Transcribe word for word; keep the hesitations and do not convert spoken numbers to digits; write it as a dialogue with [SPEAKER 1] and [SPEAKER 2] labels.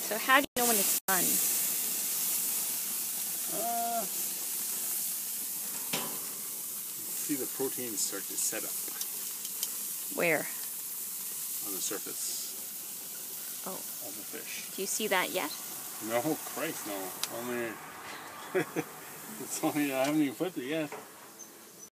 [SPEAKER 1] So how do you know when it's done?
[SPEAKER 2] Uh, see the proteins start to set up.
[SPEAKER 1] Where?
[SPEAKER 2] On the surface.
[SPEAKER 1] Oh.
[SPEAKER 2] Of the fish.
[SPEAKER 1] Do you see that yet?
[SPEAKER 2] No, Christ, no. Only... it's only... I haven't even put it yet.